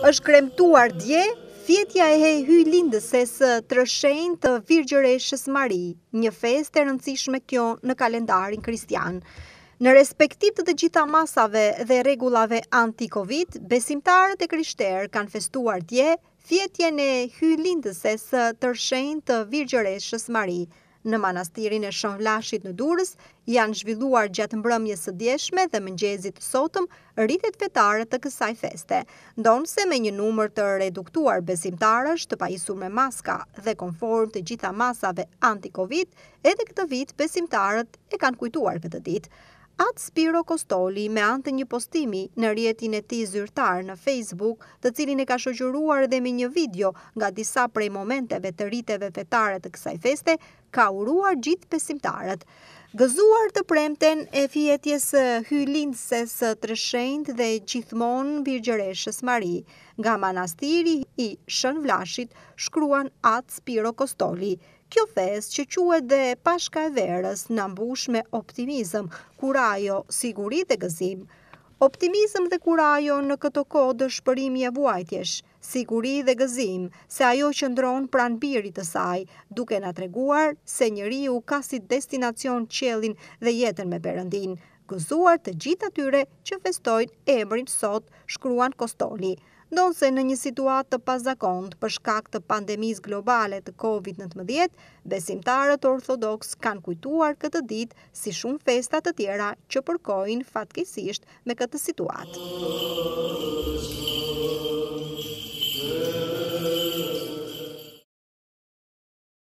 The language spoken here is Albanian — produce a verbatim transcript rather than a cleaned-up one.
Është kremtuar dje Fjetja e Hyjlindëses Tërëshenjtë të Virgjëreshës Mari, një festë e rëndësishme kjo në kalendarin kristian. Në respektim të të gjitha masave dhe rregullave anticovid, besimtarët e krishterë kanë festuar dje Fjetjen e Hyjlindëses Tërëshenjtë të Virgjëreshës Mari. Në manastirin e Shënvllashit në Durrës janë zhvilluar gjatë mbrëmjes së djeshme dhe mëngjesit të sotëm rritet fetare të kësaj feste, ndonse me një numër të reduktuar besimtarësh të pajisur me maska dhe konform të gjitha masave anti-Covid, edhe këtë vit besimtarët e kanë kujtuar këtë ditë. Atë Spiro Kostoli, me anë të një postimi në rrjetin e tij zyrtar në Facebook, të cilin e ka shoqëruar edhe me një video nga disa prej momenteve të rriteve fetare të kësaj feste, ka uruar gjithë besimtarët. Gëzuar të premten e fjetjes Hyjlindëses Tërëshenjtë dhe gjithmonë Virgjëreshës Mari, nga manastiri i Shënvllashit, shkruan atë Spiro Kostoli. Kjo festë që quhet dhe Pashka e Verës na mbush me optimizëm, kurajo, siguri dhe gëzim. Optimizëm dhe kurajo në këtë kohë dëshpërimi e vuajtjesh, siguri dhe gëzim, se ajo qëndron pranë birit të saj, duke na treguar se njeriu ka si destinacion qiellin dhe jetën me Perëndin. Gëzuar të gjithë atyre që festojnë emrin sot, shkruan Kostoli. Ndonse në një situatë të pazakontë për shkak të pandemisë globale të kovid nëntëmbëdhjetë, besimtarët ortodoks kanë kujtuar këtë ditë si shumë festa të tjera që përkojnë fatkeqësisht me këtë situatë.